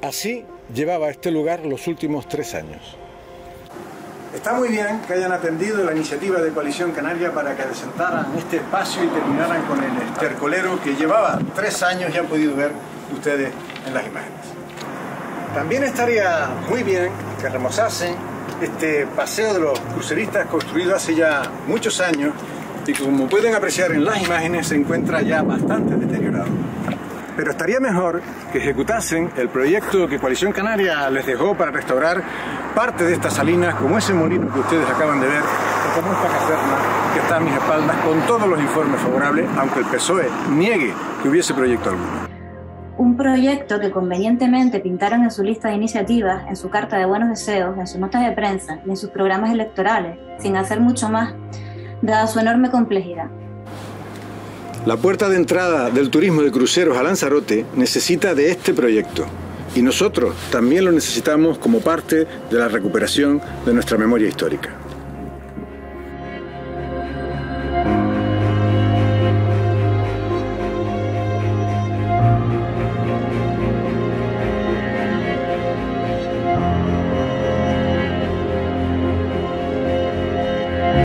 Así llevaba este lugar los últimos 3 años. Está muy bien que hayan atendido la iniciativa de Coalición Canaria para que asentaran este espacio y terminaran con el estercolero que llevaba 3 años, ya han podido ver ustedes en las imágenes. También estaría muy bien que remozasen este paseo de los cruceristas construido hace ya muchos años y que, como pueden apreciar en las imágenes, se encuentra ya bastante deteriorado. Pero estaría mejor que ejecutasen el proyecto que Coalición Canaria les dejó para restaurar parte de estas salinas, como ese molino que ustedes acaban de ver, o como esta caserna que está a mis espaldas, con todos los informes favorables, aunque el PSOE niegue que hubiese proyecto alguno. Un proyecto que convenientemente pintaron en su lista de iniciativas, en su carta de buenos deseos, en sus notas de prensa y en sus programas electorales, sin hacer mucho más, dada su enorme complejidad. La puerta de entrada del turismo de cruceros a Lanzarote necesita de este proyecto. Y nosotros también lo necesitamos como parte de la recuperación de nuestra memoria histórica.